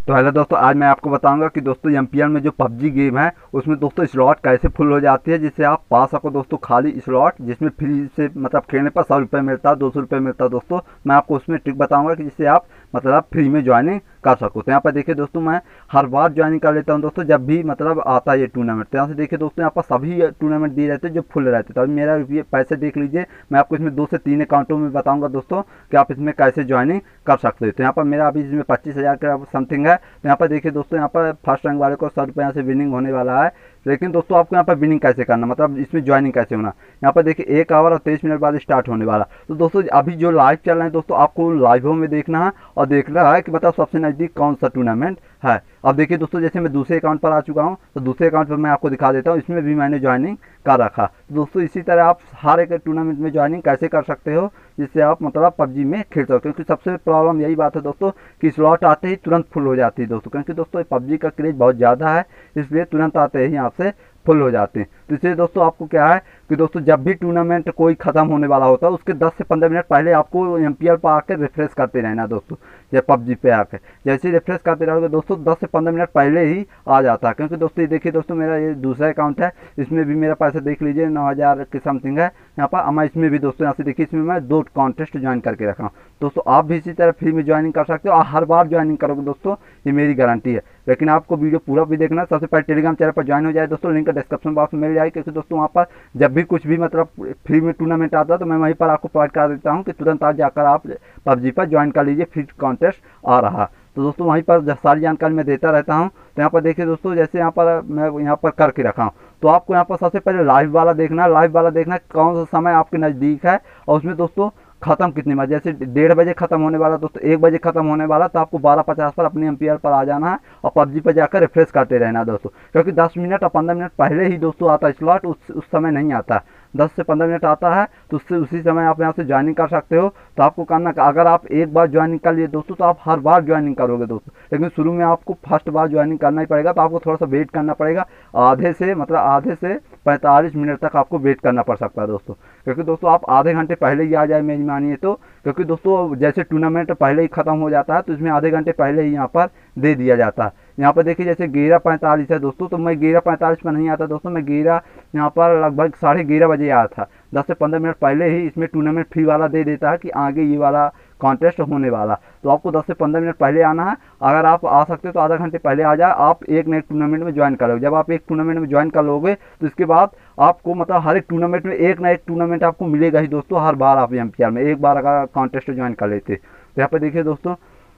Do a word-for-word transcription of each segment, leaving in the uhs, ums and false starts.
तो हेलो दोस्तों, आज मैं आपको बताऊंगा कि दोस्तों एमपीएल में जो पबजी गेम है उसमें दोस्तों स्लॉट कैसे फुल हो जाती है, जिससे आप पा सको दोस्तों खाली स्लॉट, जिसमें फ्री से मतलब खेलने पर सौ रुपये मिलता है, दो सौ रुपये मिलता है। दोस्तों मैं आपको उसमें ट्रिक बताऊंगा कि जिससे आप मतलब फ्री में ज्वाइनिंग कर सको। तो यहाँ पर देखिए दोस्तों, मैं हर बार ज्वाइनिंग कर लेता हूँ दोस्तों जब भी मतलब आता है ये टूर्नामेंट। तो यहाँ से देखिए दोस्तों, यहाँ पर सभी टूर्नामेंट दिए रहते हैं जो फुल रहते हैं। तो अभी मेरा ये पैसे देख लीजिए, मैं आपको इसमें दो से तीन अकाउंटों में बताऊंगा दोस्तों कि आप इसमें कैसे ज्वाइनिंग कर सकते हो। तो यहाँ पर मेरा अभी इसमें पच्चीस हज़ार का समथिंग है। तो यहाँ पर देखिए दोस्तों, यहाँ पर फर्स्ट रैंक वाले को सौ रुपये यहाँ से विनिंग होने वाला है। लेकिन दोस्तों आपको यहाँ पर विनिंग कैसे करना, मतलब इसमें ज्वाइनिंग कैसे होना, यहाँ पर देखिए एक आवर और तेईस मिनट बाद स्टार्ट होने वाला। तो दोस्तों अभी जो लाइव चल रहे हैं दोस्तों, आपको लाइवों में देखना है और देखना है कि मतलब सबसे नज़दीक कौन सा टूर्नामेंट है। अब देखिए दोस्तों, जैसे मैं दूसरे अकाउंट पर आ चुका हूँ, तो दूसरे अकाउंट पर मैं आपको दिखा देता हूँ, इसमें भी मैंने ज्वाइनिंग कर रखा। तो दोस्तों इसी तरह आप हर एक टूर्नामेंट में ज्वाइनिंग कैसे कर सकते हो जिससे आप मतलब पबजी में खेल सकते हो। क्योंकि सबसे प्रॉब्लम यही बात है दोस्तों कि स्लॉट आते ही तुरंत फुल हो जाती है दोस्तों, क्योंकि दोस्तों पबजी का क्रेज बहुत ज़्यादा है, इसलिए तुरंत आते ही आपसे फुल हो जाते हैं। तो इसलिए दोस्तों आपको क्या है कि दोस्तों जब भी टूर्नामेंट कोई ख़त्म होने वाला होता है उसके दस से पंद्रह मिनट पहले आपको एमपीएल पर आकर रिफ्रेश करते रहना दोस्तों। या पबजी पे आकर जैसे ही रिफ्रेश करते रहोगे दोस्तों, दस से पंद्रह मिनट पहले ही आ जाता है। क्योंकि दोस्तों ये देखिए दोस्तों, मेरा ये दूसरा अकाउंट है, इसमें भी मेरा पैसा देख लीजिए नौ हज़ार के समथिंग है यहाँ पर। मैं इसमें भी दोस्तों यहाँ से देखिए, इसमें मैं दो कॉन्टेस्ट ज्वाइन करके रखा हूँ दोस्तों। आप भी इसी तरह फ्री में ज्वाइनिंग कर सकते हो और हर बार ज्वाइनिंग करोगे दोस्तों, ये मेरी गारंटी है। लेकिन आपको वीडियो पूरा भी देखना है। सबसे पहले टेलीग्राम चैनल पर ज्वाइन हो जाए दोस्तों, लिंक डिस्क्रिप्शन बॉक्स में मिल जाए। क्योंकि दोस्तों वहाँ पर जब भी कुछ भी मतलब फ्री में टूर्नामेंट आता है तो मैं वहीं पर आपको प्रोवाइड कर देता हूँ कि तुरंत आज जाकर आप पबजी पर ज्वाइन कर लीजिए, फ्री कॉन्टेस्ट आ रहा। तो दोस्तों वहीं पर सारी जानकारी मैं देता रहता हूँ। तो यहाँ पर देखिए दोस्तों, जैसे यहाँ पर मैं यहाँ पर करके रखा हूँ, तो आपको यहाँ पर सबसे पहले लाइव वाला देखना है। लाइव वाला देखना है कौन सा समय आपके नज़दीक है और उसमें दोस्तों खत्म कितनी बजे, जैसे डेढ़ बजे खत्म होने वाला दोस्तों, एक बजे खत्म होने वाला, तो आपको बारह पचास पर अपने एमपीआर पर आ जाना है और पबजी पर जाकर रिफ्रेश करते रहना है दोस्तों। क्योंकि दस मिनट और पंद्रह मिनट पहले ही दोस्तों आता है स्लॉट, उस उस समय नहीं आता, दस से पंद्रह मिनट आता है। तो उससे उसी समय आप यहाँ से ज्वाइनिंग कर सकते हो। तो आपको करना, अगर आप एक बार ज्वाइनिंग कर लिए दोस्तों तो आप हर बार ज्वाइनिंग करोगे दोस्तों। लेकिन शुरू में आपको फर्स्ट बार ज्वाइनिंग करना ही पड़ेगा, तो आपको थोड़ा सा वेट करना पड़ेगा, आधे से मतलब आधे से पैंतालीस मिनट तक आपको वेट करना पड़ सकता है दोस्तों। क्योंकि दोस्तों आप आधे घंटे पहले ही आ जाए मेरी मानिए तो, क्योंकि दोस्तों जैसे टूर्नामेंट पहले ही ख़त्म हो जाता है तो इसमें आधे घंटे पहले ही यहाँ पर दे दिया जाता है। यहाँ पर देखिए जैसे ग्यारह पैंतालीस है दोस्तों, तो मैं ग्यारह पैंतालीस पर नहीं आता दोस्तों, मैं ग्यारह यहाँ पर लगभग साढ़े ग्यारह बजे आया था। दस से पंद्रह मिनट पहले ही इसमें टूर्नामेंट फ्री वाला दे देता है कि आगे ये वाला कॉन्टेस्ट होने वाला। तो आपको दस से पंद्रह मिनट पहले आना है। अगर आप आ सकते हो तो आधा घंटे पहले आ जाए, आप एक न एक टूर्नामेंट में ज्वाइन करोगे। जब आप एक टूर्नामेंट में ज्वाइन कर लोगे तो इसके बाद आपको मतलब हर एक टूर्नामेंट में एक ना एक टूर्नामेंट आपको मिलेगा ही दोस्तों, हर बार आप एमपीआर में एक बार अगर कॉन्टेस्ट ज्वाइन कर लेते। तो यहाँ पर देखिए दोस्तों,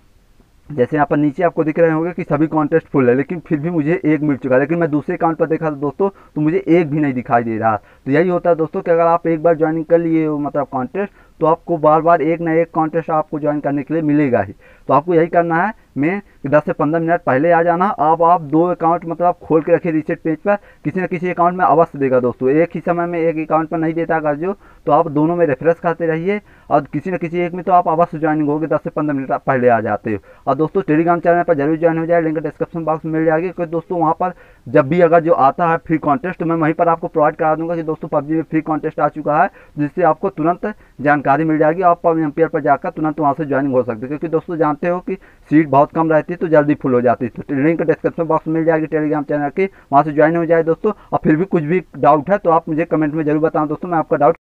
जैसे यहाँ पर नीचे आपको दिख रहे होंगे कि सभी कॉन्टेस्ट फुल है, लेकिन फिर भी मुझे एक मिल चुका है। लेकिन मैं दूसरे अकाउंट पर देखा था दोस्तों, तो मुझे एक भी नहीं दिखाई दे रहा। तो यही होता है दोस्तों कि अगर आप एक बार ज्वाइनिंग कर लिए हो मतलब कॉन्टेस्ट, तो आपको बार बार एक ना एक कॉन्टेस्ट आपको ज्वाइन करने के लिए मिलेगा ही। तो आपको यही करना है मैं कि दस से पंद्रह मिनट पहले आ जाना। अब आप दो अकाउंट मतलब खोल के रखिए रीसेट पेज पर, किसी न किसी अकाउंट में अवश्य देगा दोस्तों, एक ही समय में एक अकाउंट पर नहीं देता अगर जो, तो आप दोनों में रेफरेंस करते रहिए और किसी न किसी एक में तो आप अवश्य ज्वाइनिंग होगे, दस से पंद्रह मिनट पहले आ जाते हो। और दोस्तों टेलीग्राम चैनल पर जरूर ज्वाइन हो जाए, लिंक डिस्क्रिप्शन बॉक्स में मिल जाएगी। क्योंकि दोस्तों वहाँ पर जब भी अगर जो आता है फ्री कॉन्टेस्ट, तो मैं वहीं पर आपको प्रोवाइड करा दूंगा कि दोस्तों पबजी में फ्री कॉन्टेस्ट आ चुका है, जिससे आपको तुरंत जानकारी मिल जाएगी। आप एमपीआर पर जाकर तुरंत वहाँ से ज्वाइनिंग हो सकती है। क्योंकि दोस्तों जानते हो कि सीट बहुत कम रहती है तो जल्दी फुल हो जाती है। तो लिंक डिस्क्रिप्शन बॉक्स में मिल जाएगी टेलीग्राम चैनल की, वहाँ से ज्वाइन हो जाए दोस्तों। और फिर भी कुछ भी डाउट है तो आप मुझे कमेंट में जरूर बताएं दोस्तों, मैं आपका डाउट